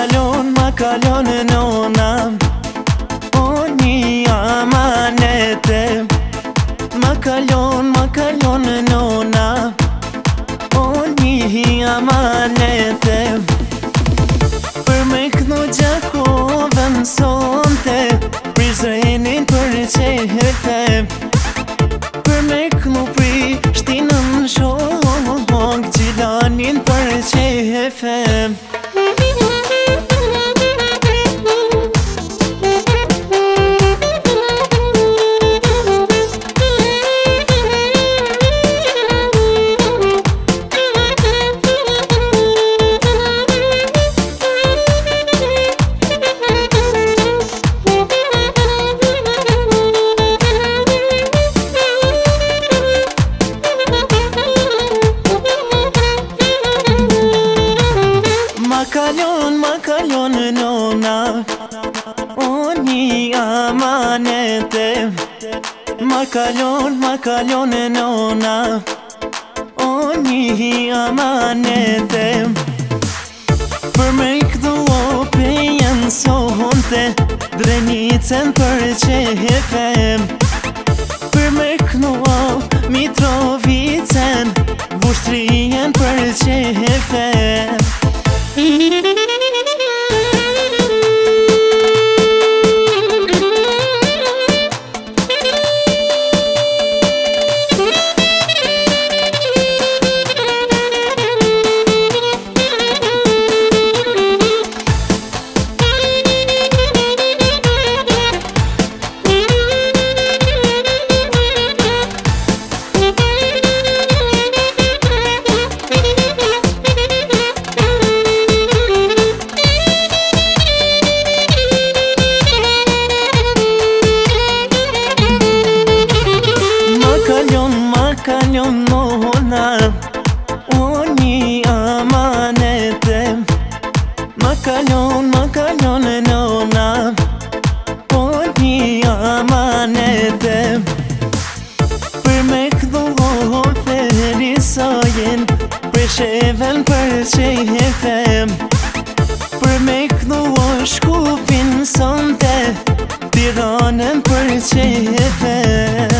kalon nona. O një amanete. Ma kalon nona. O një amanete. Për me kënu gjakovën sonte, Prizrenin për qefe. Për me kënu Prishtinën shok, Gjilanin për qefe. Ma kalon nona. O një amanete. Ma kalon nona. O një amanete. Për me këdu ope janë sonte, Drenicën për qefe. Për me kënu Mitrovicën, Vushtrien për qefe. Kalon nona. O një amanete. Ma kalon nona. O një amanete. Për me këdu ferisojen, Prisheven për qefe. Për me këdu Shkupin sonte, Tiranën për qefe.